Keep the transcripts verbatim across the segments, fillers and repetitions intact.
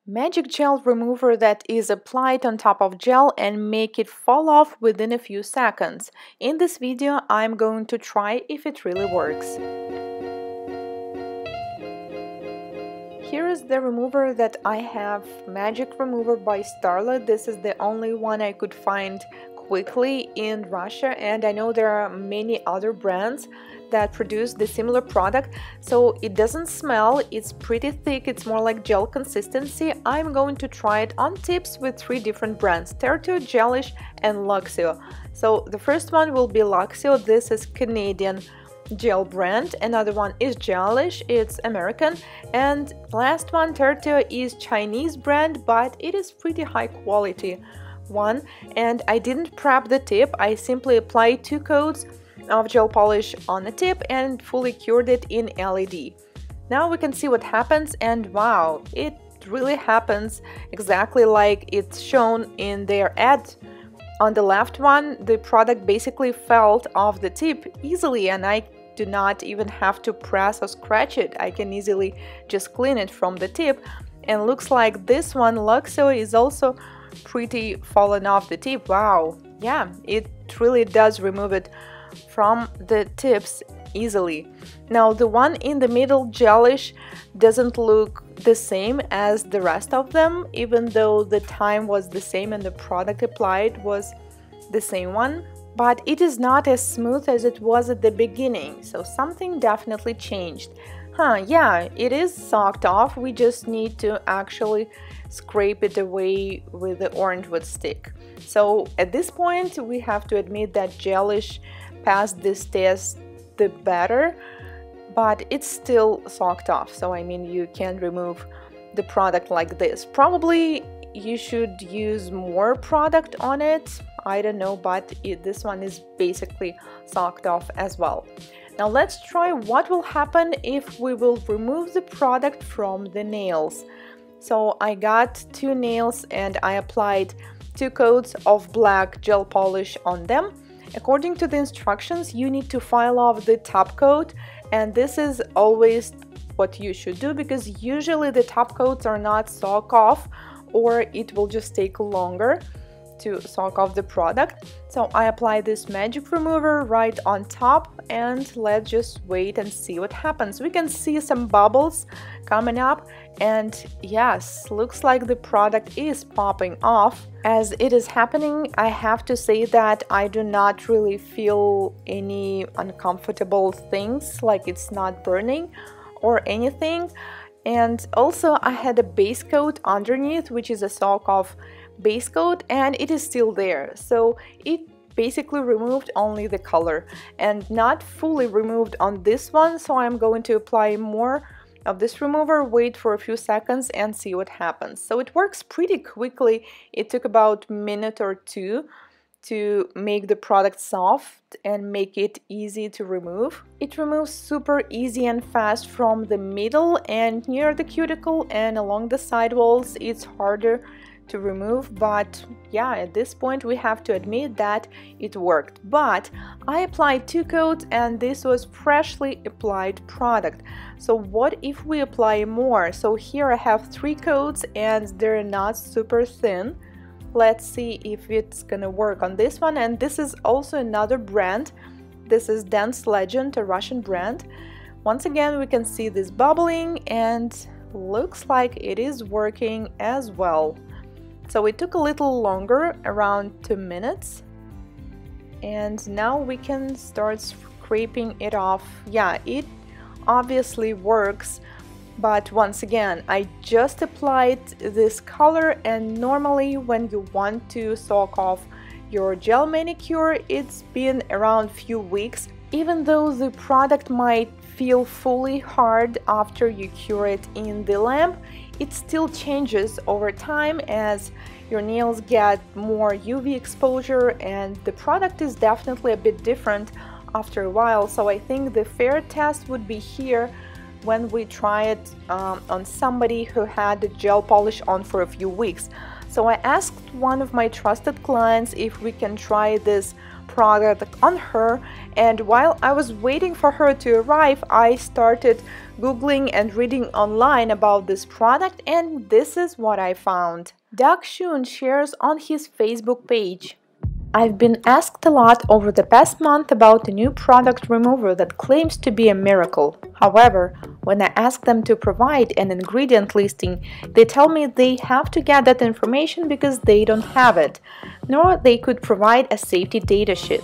Magic gel remover that is applied on top of gel and make it fall off within a few seconds. In this video, I'm going to try if it really works. Here is the remover that I have, Magic Remover by Starlet. This is the only one I could find quickly in Russia, and I know there are many other brands that produce the similar product. So it doesn't smell, it's pretty thick, it's more like gel consistency. I'm going to try it on tips with three different brands, Tertio, Gelish and Luxio. So the first one will be Luxio. This is Canadian gel brand. Another one is Gelish, it's American, and last one, Tertio, is Chinese brand, but it is pretty high quality one. And I didn't prep the tip, I simply applied two coats of gel polish on the tip and fully cured it in L E D. Now we can see what happens, and wow, it really happens exactly like it's shown in their ad. On the left one, the product basically fell off the tip easily, and I do not even have to press or scratch it. I can easily just clean it from the tip, and looks like this one, Luxio, is also pretty fallen off the tip. Wow, yeah, it really does remove it from the tips easily. Now the one in the middle, Gelish, doesn't look the same as the rest of them, even though the time was the same and the product applied was the same one, but it is not as smooth as it was at the beginning, so something definitely changed. Huh, yeah, it is soaked off, we just need to actually scrape it away with the orange wood stick. So at this point we have to admit that Gelish passed this test the better, but it's still soaked off, so I mean you can remove the product like this. Probably you should use more product on it, I don't know, but it, this one is basically soaked off as well. Now let's try what will happen if we will remove the product from the nails. So I got two nails and I applied two coats of black gel polish on them. According to the instructions, you need to file off the top coat, and this is always what you should do because usually the top coats are not soak off, or it will just take longer to soak off the product. So I apply this Magic Remover right on top, and let's just wait and see what happens. We can see some bubbles coming up, and yes, looks like the product is popping off. As it is happening, I have to say that I do not really feel any uncomfortable things, like it's not burning or anything. And also I had a base coat underneath, which is a soak off base coat, and it is still there, so it basically removed only the color and not fully removed on this one. So I'm going to apply more of this remover, wait for a few seconds and see what happens. So it works pretty quickly. It took about a minute or two to make the product soft and make it easy to remove. It removes super easy and fast from the middle and near the cuticle, and along the side walls it's harder to remove, but yeah, at this point we have to admit that it worked. But I applied two coats and this was freshly applied product, so what if we apply more? So here I have three coats and they're not super thin. Let's see if it's gonna work on this one. And this is also another brand, this is Dance Legend, a Russian brand. Once again we can see this bubbling and looks like it is working as well. So it took a little longer, around two minutes, and now we can start scraping it off. Yeah, it obviously works, but once again, I just applied this color, and normally when you want to soak off your gel manicure, it's been around few weeks. Even though the product might feel fully hard after you cure it in the lamp, it still changes over time as your nails get more U V exposure, and the product is definitely a bit different after a while. So I think the fair test would be here when we try it um, on somebody who had the gel polish on for a few weeks. So I asked one of my trusted clients if we can try this product on her, and while I was waiting for her to arrive, I started Googling and reading online about this product, and this is what I found. Doug Shun shares on his Facebook page: I've been asked a lot over the past month about a new product remover that claims to be a miracle. However, when I ask them to provide an ingredient listing, they tell me they have to get that information because they don't have it, nor they could provide a safety data sheet.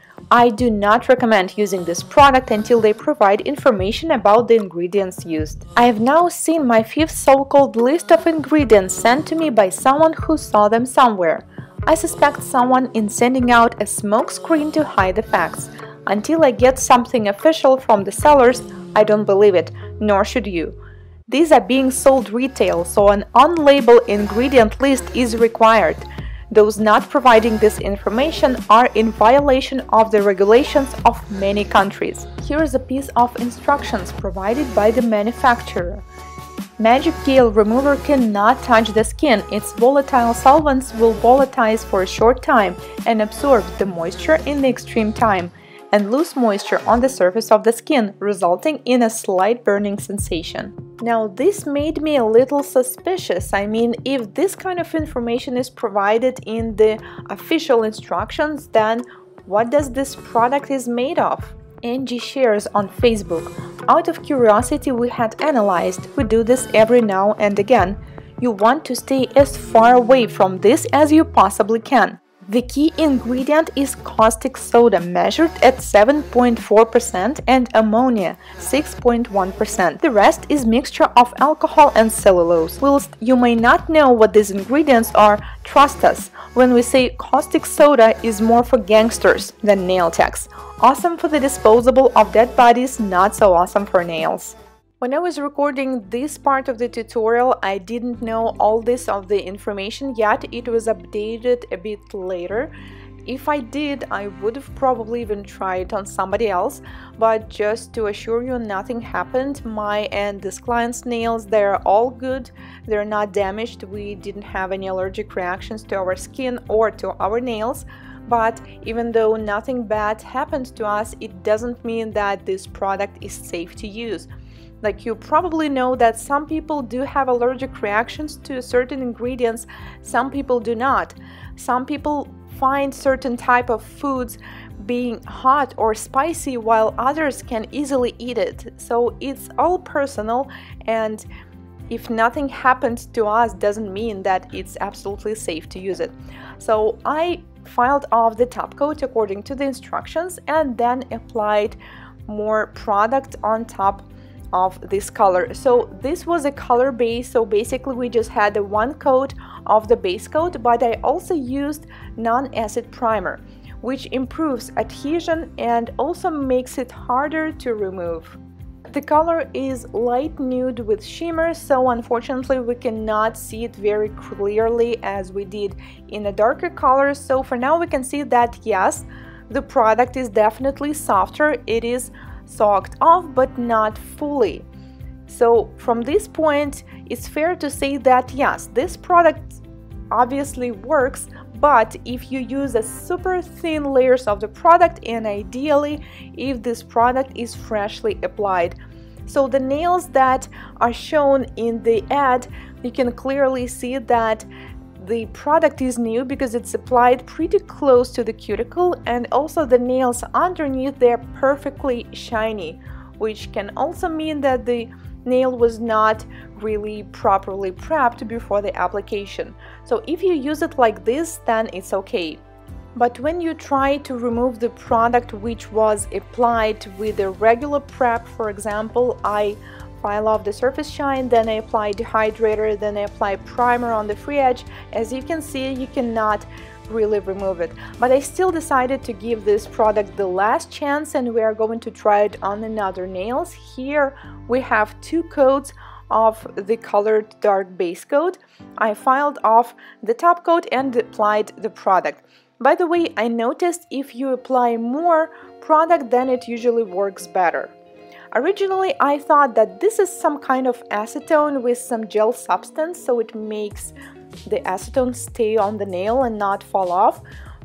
I do not recommend using this product until they provide information about the ingredients used. I have now seen my fifth so-called list of ingredients sent to me by someone who saw them somewhere. I suspect someone is sending out a smokescreen to hide the facts. Until I get something official from the sellers, I don't believe it, nor should you. These are being sold retail, so an on-label ingredient list is required. Those not providing this information are in violation of the regulations of many countries. Here is a piece of instructions provided by the manufacturer. Magic Gel Remover cannot touch the skin. Its volatile solvents will volatilize for a short time and absorb the moisture in the extreme time and lose moisture on the surface of the skin, resulting in a slight burning sensation. Now, this made me a little suspicious. I mean, if this kind of information is provided in the official instructions, then what does this product is made of? Angie shares on Facebook: out of curiosity, we had analyzed. We do this every now and again. You want to stay as far away from this as you possibly can. The key ingredient is caustic soda, measured at seven point four percent, and ammonia, six point one percent. The rest is mixture of alcohol and cellulose. Whilst you may not know what these ingredients are, trust us when we say caustic soda is more for gangsters than nail techs. Awesome for the disposable of dead bodies, not so awesome for nails. When I was recording this part of the tutorial, I didn't know all this of the information yet. It was updated a bit later. If I did, I would have probably even tried on somebody else, but just to assure you, nothing happened. My and this client's nails, they're all good. They're not damaged. We didn't have any allergic reactions to our skin or to our nails. But even though nothing bad happened to us, it doesn't mean that this product is safe to use. Like, you probably know that some people do have allergic reactions to certain ingredients, some people do not. Some people find certain type of foods being hot or spicy while others can easily eat it. So it's all personal, and if nothing happened to us doesn't mean that it's absolutely safe to use it. So I filed off the top coat according to the instructions and then applied more product on top of this color. So this was a color base, so basically we just had a one coat of the base coat, but I also used non-acid primer, which improves adhesion and also makes it harder to remove. The color is light nude with shimmer, so unfortunately we cannot see it very clearly as we did in a darker color. So for now we can see that yes, the product is definitely softer. It is soaked off, but not fully. So from this point, it's fair to say that yes, this product obviously works, but if you use a super thin layers of the product, and ideally if this product is freshly applied. So the nails that are shown in the ad, you can clearly see that the product is new because it's applied pretty close to the cuticle, and also the nails underneath, they're perfectly shiny, which can also mean that the nail was not really properly prepped before the application. So if you use it like this, then it's okay. But when you try to remove the product which was applied with a regular prep, for example, I file off the surface shine, then I apply dehydrator, then I apply primer on the free edge. As you can see, you cannot really remove it. But I still decided to give this product the last chance, and we are going to try it on another nails. Here we have two coats of the colored dark base coat. I filed off the top coat and applied the product. By the way, I noticed if you apply more product, then it usually works better. Originally, I thought that this is some kind of acetone with some gel substance, so it makes the acetone stay on the nail and not fall off.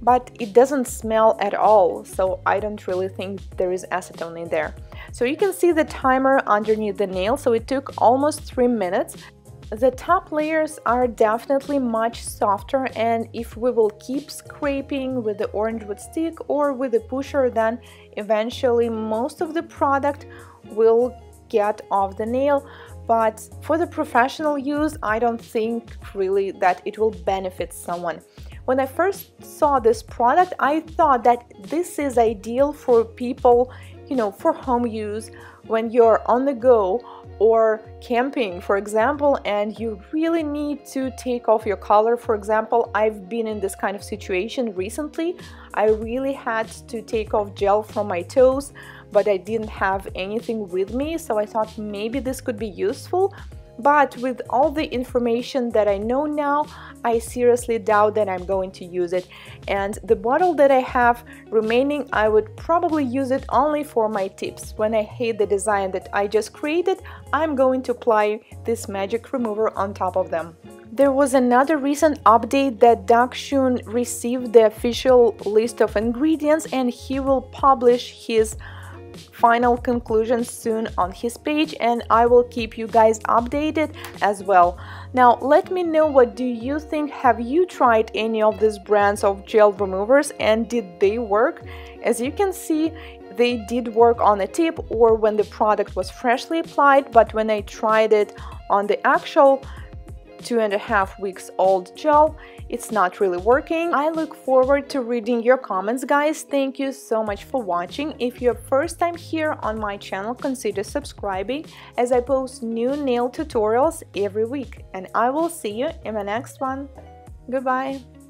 but it doesn't smell at all, so I don't really think there is acetone in there. So you can see the timer underneath the nail, so it took almost three minutes. The top layers are definitely much softer, and if we will keep scraping with the orange wood stick or with the pusher, then eventually most of the product will get off the nail. But for the professional use, I don't think really that it will benefit someone. When I first saw this product, I thought that this is ideal for people, you know, for home use, when you're on the go or camping, for example, and you really need to take off your collar. For example, I've been in this kind of situation recently. I really had to take off gel from my toes, but I didn't have anything with me, so I thought maybe this could be useful. But with all the information that I know now, I seriously doubt that I'm going to use it. And the bottle that I have remaining, I would probably use it only for my tips. When I hate the design that I just created, I'm going to apply this magic remover on top of them. There was another recent update that Dakshun received the official list of ingredients, and he will publish his final conclusions soon on his page, and I will keep you guys updated as well. Now let me know, what do you think? Have you tried any of these brands of gel removers, and did they work? As you can see, they did work on a tip or when the product was freshly applied, but when I tried it on the actual two and a half weeks old gel, it's not really working. I look forward to reading your comments, guys. Thank you so much for watching. If you're first time here on my channel, consider subscribing, as I post new nail tutorials every week, and I will see you in the next one. Goodbye.